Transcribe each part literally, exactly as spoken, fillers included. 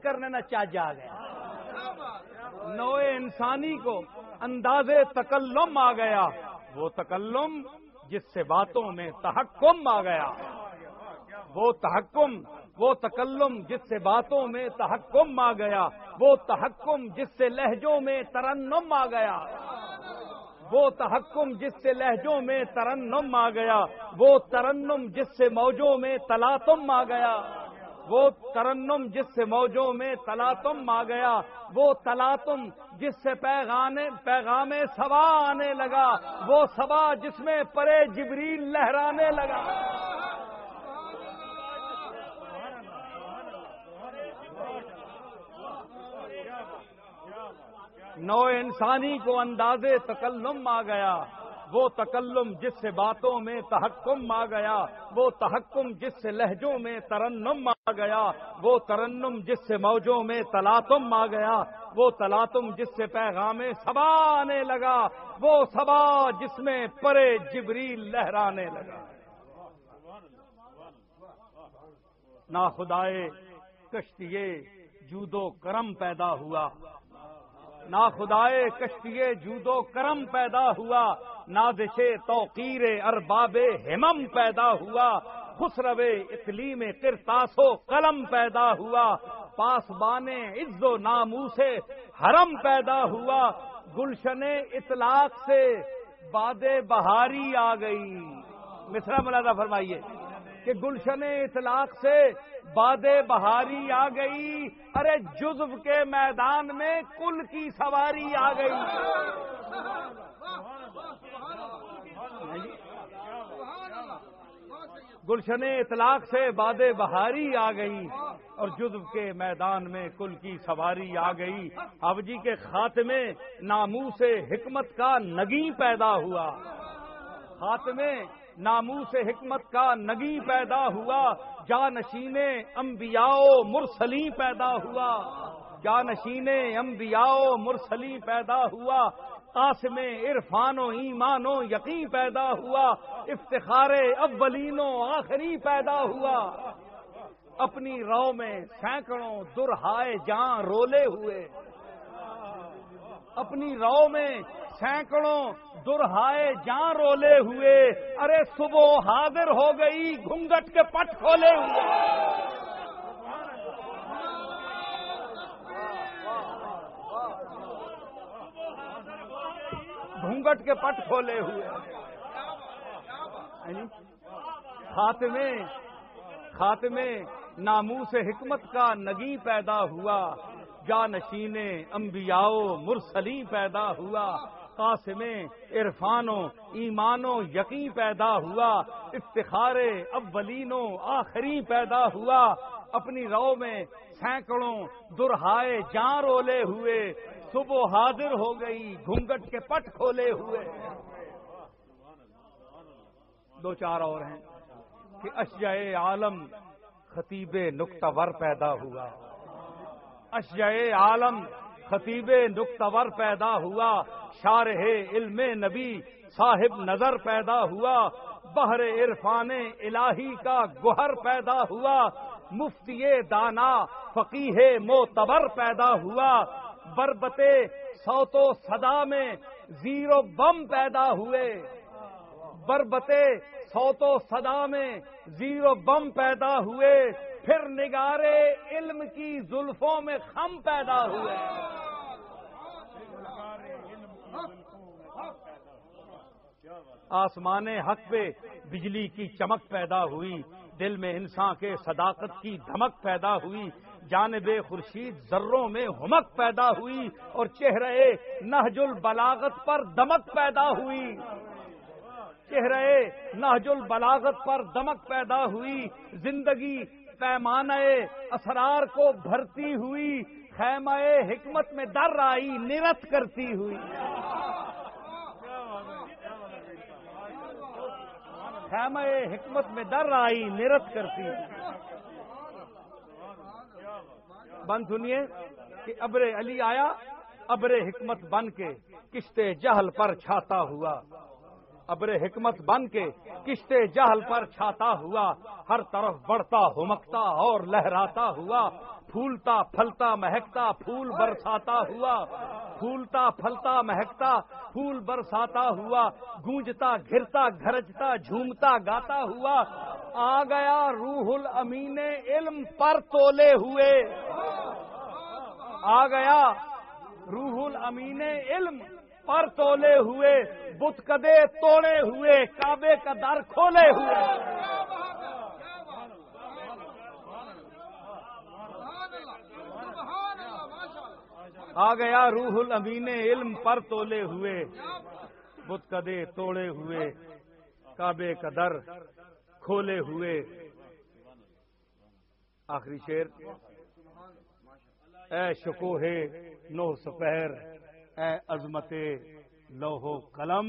کرنے نہ چاج آ گیا۔ نوع انسانی کو انداز تکلم آ گیا، وہ تکلم جس سے باتوں میں تحکم آ گیا، وہ تحکم وہ تکلم جس سے باتوں میں تحکم آ گیا، وہ تحکم جس سے لہجوں میں ترنم آ گیا، وہ تحکم جس سے لہجوں میں ترنم آ گیا، وہ ترنم جس سے موجوں میں تلاطم آ گیا، وہ ترنم جس سے موجوں میں تلاطم آ گیا، وہ تلاطم جس سے پیغام پیغام صبا آنے لگا، وہ صبا جس میں پرے جبریل لہرانے لگا۔ نوع انسانی کو انداز تکلم آ گیا، وہ تکلم جس سے باتوں میں تحکم آ گیا، وہ تحکم جس سے لہجوں میں ترنم آ گیا، وہ ترنم جس سے موجوں میں تلاطم آ گیا، وہ تلاطم جس سے پیغام صبا آنے لگا، وہ صبا جس میں پرے جبریل لہرانے لگا۔ نا خدائے کشتیے جود و کرم پیدا ہوا، نا خدائے کشتیے جود و کرم پیدا ہوا، نازش توقیر ارباب ہمم پیدا ہوا، خسرو اقلیم قرطاس و قلم پیدا ہوا، پاسبان عز و ناموس حرم پیدا ہوا، گلشن اطلاق سے باد بہاری آ گئی۔ مصرع ملاحظہ فرمائیے کہ گلشن اطلاق سے باد بہاری آ گئی، ارے جزو کے میدان میں کل کی سواری آ گئی۔ گلشن اطلاق سے باد بہاری آ گئی اور جزو کے میدان میں کل کی سواری آ گئی۔ اب جی کے خاتمے ناموس حکمت کا نگیں پیدا ہوا، خاتمے ناموس حکمت کا نگیں پیدا ہوا، جانشین انبیاء و مرسلیں پیدا ہوا، جانشین انبیاء و مرسلیں پیدا ہوا، قاسم عرفان و ایمان و یقین پیدا ہوا، افتخار اولین و آخری پیدا ہوا۔ اپنی رو میں سینکڑوں درہائے جاں رولے ہوئے، اپنی رو میں سینکڑوں درہائے جاں رولے ہوئے، ارے صبح حاضر ہو گئی گھونگٹ کے پٹ کھولے ہوئے۔ گھونگٹ کے پٹ کھولے ہوئے، خاتمے خاتمے ناموس حکمت کا نگیں پیدا ہوا، جانشین انبیاء و مرسلیں پیدا ہوا، قاسم عرفان و ایمان و یقین پیدا ہوا، افتخار اولین و آخری پیدا ہوا، اپنی رو میں سینکڑوں درہائے جاں رولے ہوئے، صبح حاضر ہو گئی گھونگٹ کے پٹ کھولے ہوئے۔ دو چار اور ہیں کہ اشجائے عالم خطیب نکتہ ور پیدا ہوا، اشجائے عالم خطیب نکتہ ور پیدا ہوا، شارح علم نبی صاحب نظر پیدا ہوا، بحر عرفان الہی کا گوہر پیدا ہوا، مفتی دانا فقیہ معتبر پیدا ہوا، بربت صوت و صدا میں زیر و بم پیدا ہوئے، بربت صوت و صدا میں زیر و بم پیدا ہوئے، پھر نگار علم کی زلفوں میں خم پیدا ہوئے۔ آسمان حق پہ بجلی کی چمک پیدا ہوئی، دل میں انسان کے صداقت کی دھمک پیدا ہوئی، جانب خورشید ذروں میں ہمک پیدا ہوئی اور چہرہ نہج البلاغت پر دمک پیدا ہوئی، چہرہ نہج البلاغت پر دمک پیدا ہوئی، زندگی پیمانہ اسرار کو بھرتی ہوئی، خیمہ حکمت میں در آئی نرت کرتی ہوئی، خیمہ حکمت میں در آئی نرت کرتی ہوئی۔ بند سنیے کہ ابر علی آیا ابر حکمت بن کے کشتے جہل پر چھاتا ہوا، ابر حکمت بن کے کشتے جہل پر چھاتا ہوا، ہر طرف بڑھتا ہمکتا اور لہراتا ہوا، پھولتا پھلتا مہکتا پھول برساتا ہوا، پھولتا پھلتا مہکتا پھول برساتا ہوا، گونجتا گھرتا گھرجتا جھومتا گاتا ہوا، آ گیا روح الامین علم پر تولے ہوئے، آ گیا روح الامین علم پر تولے ہوئے، بت کدے توڑے ہوئے، کعبے کا در کھولے ہوئے۔ آ گیا روح الامین علم پر تولے ہوئے، بت کدے توڑے ہوئے، کعبے کا در کھولے ہوئے۔ آخری شعر، اے شکوہ نو سپہر، اے عظمت لوح و قلم،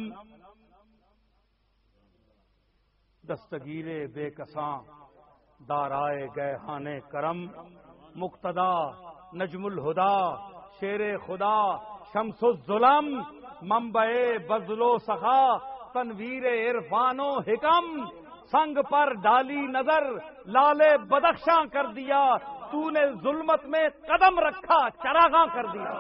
دستگیر بے کساں دارائے گئے خانے کرم، مقتدا نجم الہدا شیر خدا شمس الظلم، منبع بذل و سخا تنویر عرفان و حکم، سنگ پر ڈالی نظر لالے بدخشاں کر دیا، تو نے ظلمت میں قدم رکھا چراغاں کر دیا۔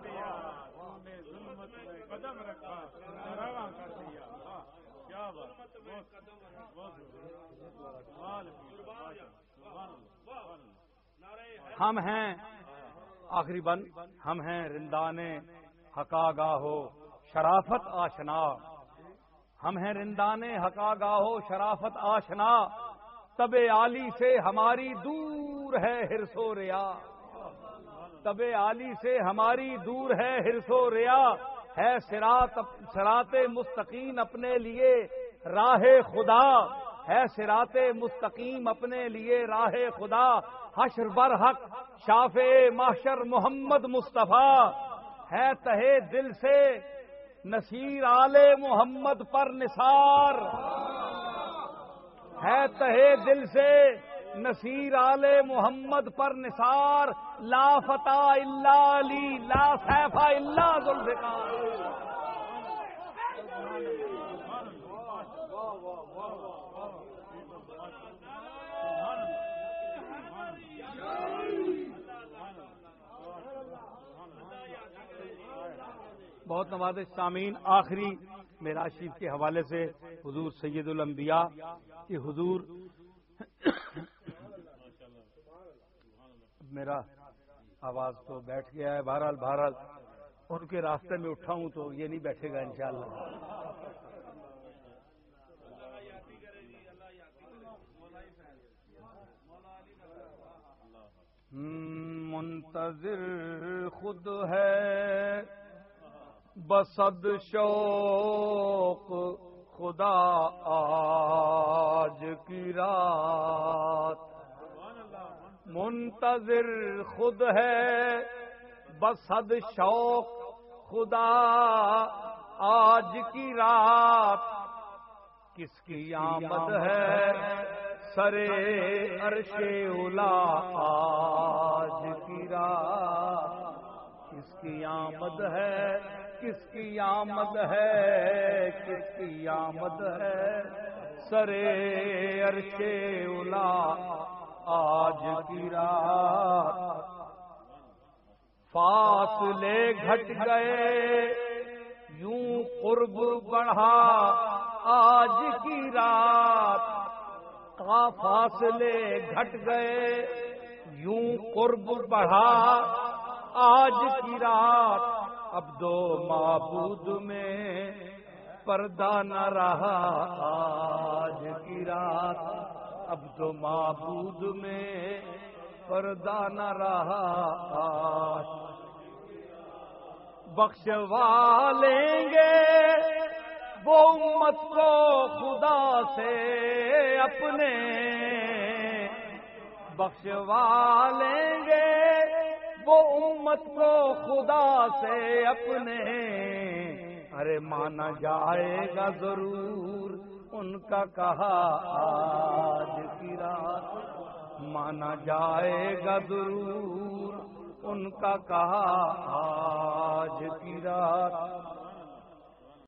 ہم ہیں آخری بند، ہم ہیں رندان حقاگاہ ہو شرافت آشنا، ہم ہیں رندان حقاگاہ ہو شرافت آشنا، تب عالی سے ہماری دور ہے حرص و ریا، تب عالی سے ہماری دور ہے حرص و ریا، ہے صراط صراط مستقیم اپنے لیے راہ خدا، ہے صراط مستقیم اپنے لیے راہ خدا، حشر برحق شافع محشر محمد مصطفیٰ، ہے تہے دل سے نصیر آل محمد پر نثار، ہے تہے دل سے نصیر آل محمد پر نثار، لا فتح الا علی لا سیف الا ذوالفقار۔ بہت نوازش سامعین، آخری معراج شریف کے حوالے سے حضور سید الانبیاء کہ حضور میرا آواز تو بیٹھ گیا ہے، بہرحال بہرحال ان کے راستے میں اٹھا ہوں تو یہ نہیں بیٹھے گا انشاءاللہ۔ منتظر خود ہے بصد شوق خدا آج کی رات، منتظر خود ہے بصد شوق خدا آج کی رات، کس کی آمد ہے سرے عرش اولا آج کی رات، کس کی آمد ہے کس کی آمد ہے کس کی آمد ہے سرے عرش اولا آج کی رات، فاصلے گھٹ گئے یوں قرب بڑھا آج کی رات، فاصلے گھٹ گئے یوں قرب بڑھا آج کی رات، اب دو معبود میں پردہ نہ رہا آج کی رات، اب دو معبود میں پردہ نہ رہا آج، بخشوا لیں گے وہ امت کو خدا سے اپنے، بخشوا لیں گے وہ امت کو خدا سے اپنے، ارے مانا جائے گا ضرور ان کا کہا آج کی رات، مانا جائے گا ضرور ان کا کہا آج کی رات،